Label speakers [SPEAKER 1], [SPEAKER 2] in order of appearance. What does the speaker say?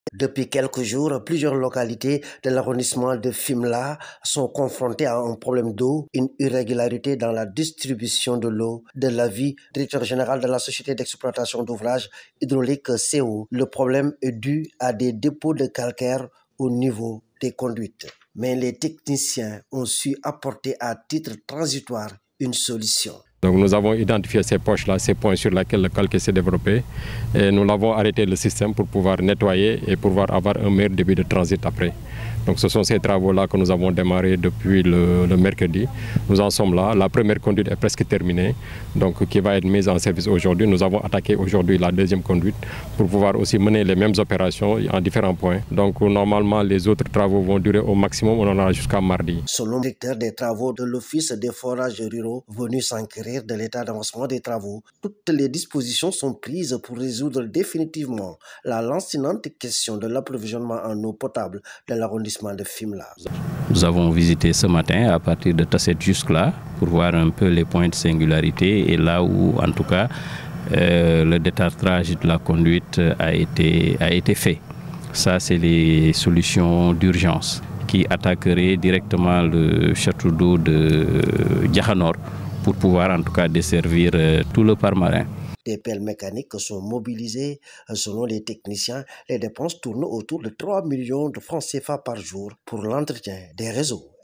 [SPEAKER 1] Depuis quelques jours, plusieurs localités de l'arrondissement de Fimela sont confrontées à un problème d'eau, une irrégularité dans la distribution de l'eau. De l'avis du directeur général de la société d'exploitation d'ouvrages hydrauliques CO, le problème est dû à des dépôts de calcaire au niveau des conduites. Mais les techniciens ont su apporter à titre transitoire une solution.
[SPEAKER 2] Donc nous avons identifié ces poches-là, ces points sur lesquels le calcaire s'est développé et nous avons arrêté le système pour pouvoir nettoyer et pouvoir avoir un meilleur débit de transit après. Donc ce sont ces travaux-là que nous avons démarrés depuis le mercredi. Nous en sommes là, la première conduite est presque terminée, donc qui va être mise en service aujourd'hui. Nous avons attaqué aujourd'hui la deuxième conduite pour pouvoir aussi mener les mêmes opérations en différents points. Donc normalement les autres travaux vont durer au maximum, on en aura jusqu'à mardi.
[SPEAKER 1] Selon le directeur des travaux de l'Office des forages ruraux venu s'enquérir de l'état d'avancement des travaux, toutes les dispositions sont prises pour résoudre définitivement la lancinante question de l'approvisionnement en eau potable de l'arrondissement de Fimela.
[SPEAKER 3] Nous avons visité ce matin à partir de Tasset jusque-là pour voir un peu les points de singularité et là où en tout cas le détartrage de la conduite a été fait. Ça c'est les solutions d'urgence qui attaqueraient directement le château d'eau de Diakhanor pour pouvoir en tout cas desservir tout le parc marin.
[SPEAKER 1] Des pelles mécaniques sont mobilisées. Selon les techniciens, les dépenses tournent autour de 3 millions de francs CFA par jour pour l'entretien des réseaux.